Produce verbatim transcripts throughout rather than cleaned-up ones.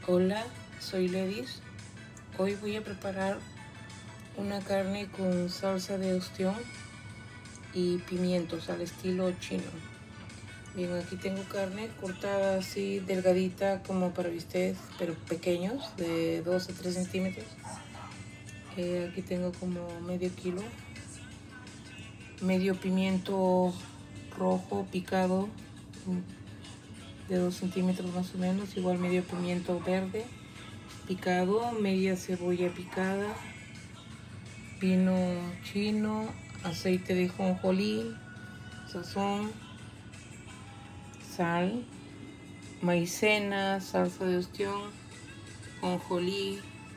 Hola, soy Ledis. Hoy voy a preparar una carne con salsa de ostión y pimientos al estilo chino. Bien, aquí tengo carne cortada así delgadita como para bistec, pero pequeños, de dos a tres centímetros. Eh, aquí tengo como medio kilo. Medio pimiento rojo picado de dos centímetros más o menos, igual medio pimiento verde picado, media cebolla picada, vino chino, aceite de jonjolí, sazón, sal, maicena, salsa de ostión, jonjolí,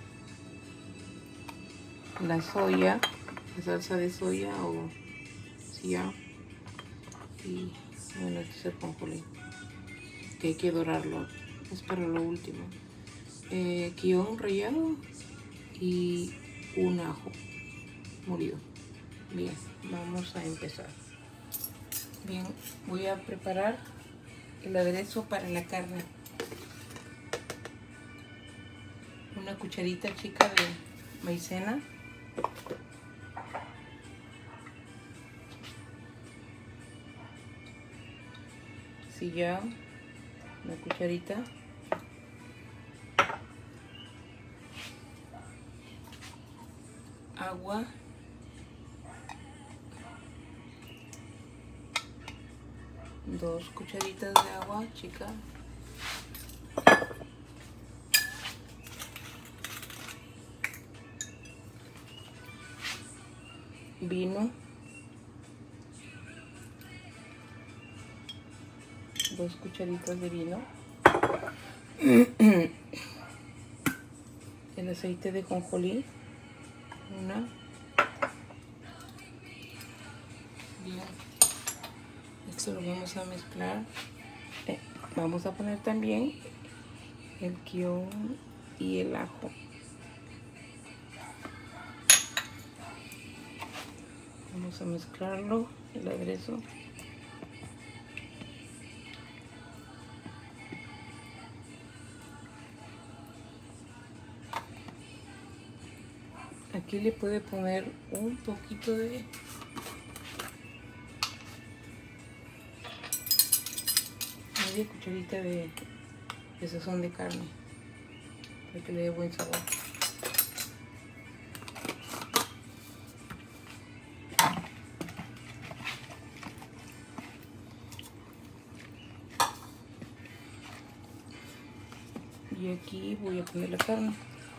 la soya, la salsa de soya o soya, y bueno, este es el jonjolí, que hay que dorarlo, es para lo último. Eh, guión rallado y un ajo molido. Bien, vamos a empezar. Bien, voy a preparar el aderezo para la carne. Una cucharita chica de maicena, sillao, una cucharita, agua, dos cucharitas de agua chica, vino, dos cucharitas de vino, el aceite de jonjolí, una. Bien, esto lo vamos a mezclar. Eh, vamos a poner también el guión y el ajo. Vamos a mezclarlo, el aderezo. Aquí le puede poner un poquito de media cucharita de, de sazón de carne para que le dé buen sabor. Y aquí voy a poner la carne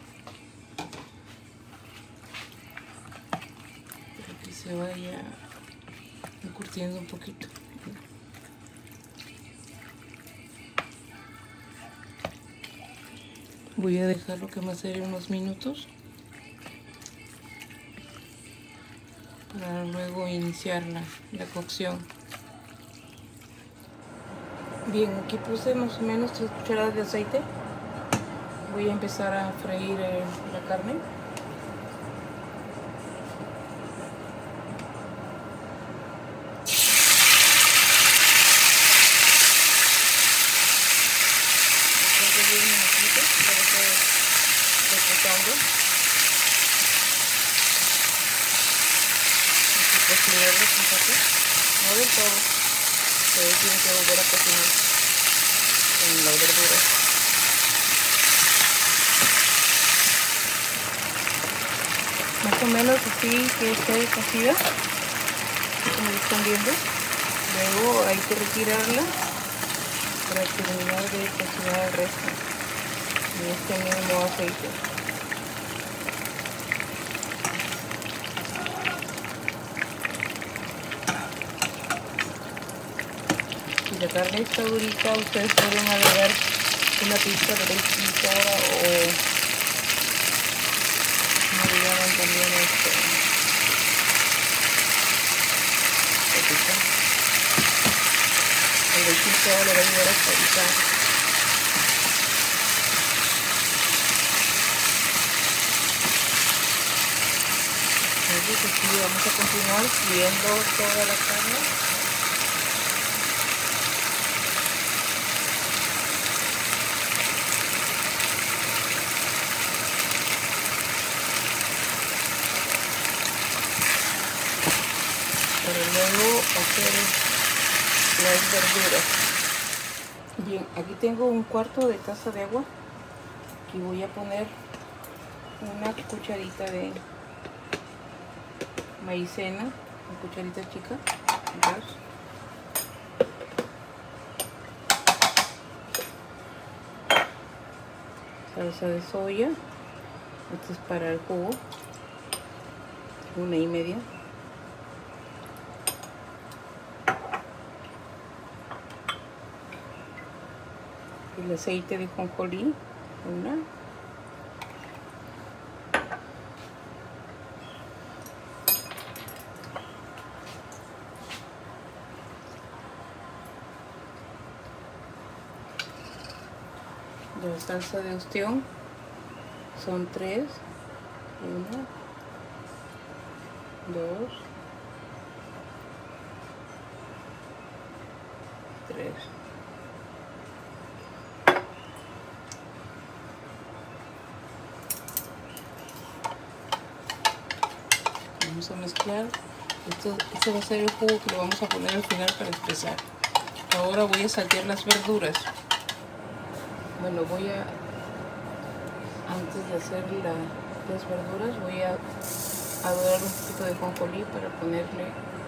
para que se vaya encurtiendo un poquito. Voy a dejarlo que macere unos minutos para luego iniciar la, la cocción. Bien, aquí puse más o menos tres cucharadas de aceite. Voy a empezar a freír eh, la carne. Después de diez minutitos, ya lo estoy refrescando. Hay que cocinarlo un poco, no del todo, pero tiene que volver a cocinar con la verdura. Más o menos así que esté cocida, como lo están viendo. Luego hay que retirarla para terminar de cocinar el resto en este mismo aceite. Si la carne está durita, ustedes pueden agregar una pizca de baking soda o me llaman también esto. El baking soda le va a ayudar a suavizar. Entonces aquí vamos a continuar friendo toda la carne. hacer las verduras. Bien, aquí tengo un cuarto de taza de agua. Aquí voy a poner una cucharita de maicena, una cucharita chica, dos. Salsa de soya, esto es para el jugo, una y media. El aceite de jonjolí, una. La salsa de ostión son tres, una, dos, tres. Vamos a mezclar. Esto, este va a ser el jugo que lo vamos a poner al final para espesar. Ahora voy a saltear las verduras. Bueno, voy a, antes de hacer la, las verduras, voy a, a dorar un poquito de jonjolí para ponerle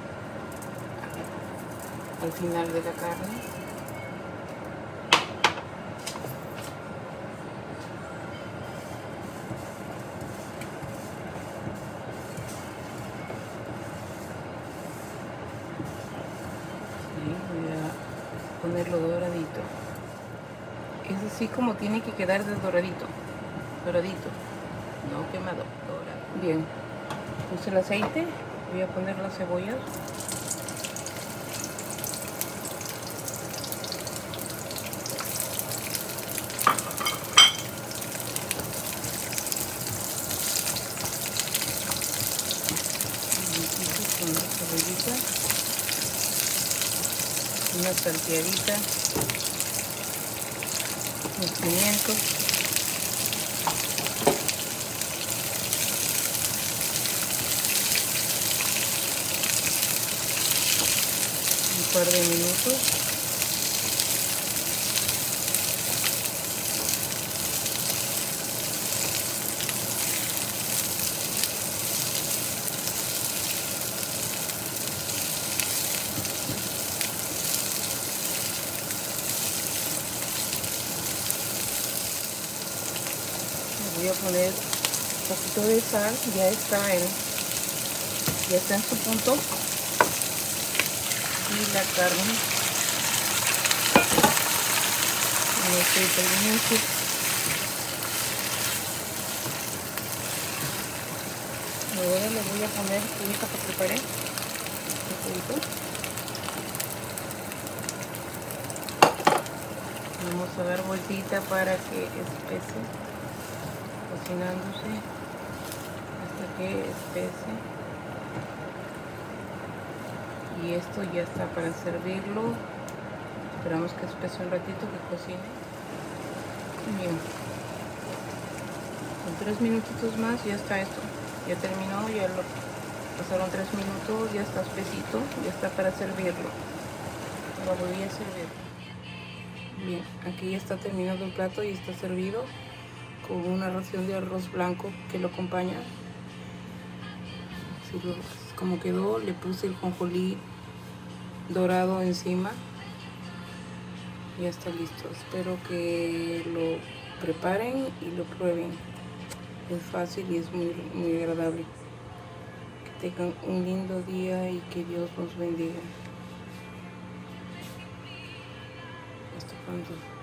al final de la carne. Y voy a ponerlo doradito. Es así como tiene que quedar de doradito, doradito, no quemado, dorado. Bien, puse el aceite, voy a poner las cebollas. Con la cebollita, una salteadita, los pimientos, un par de minutos. Voy a poner un poquito de sal, ya está en, ya está en su punto. Y la carne, no estoy terminando. Ahora le voy a poner esta que preparé, un poquito. Vamos a dar vueltita para que espese, cocinándose hasta que espese. Y esto ya está para servirlo. Esperamos que espese un ratito, que cocine. Bien, con tres minutitos más ya está esto. Ya terminó, ya lo pasaron tres minutos, ya está espesito, ya está para servirlo. Lo voy a servir. Bien, aquí ya está terminado el plato y está servido con una ración de arroz blanco que lo acompaña. Así lo, como quedó, le puse el jonjolí dorado encima. Ya está listo. Espero que lo preparen y lo prueben. Es fácil y es muy, muy agradable. Que tengan un lindo día y que Dios nos bendiga. Hasta pronto.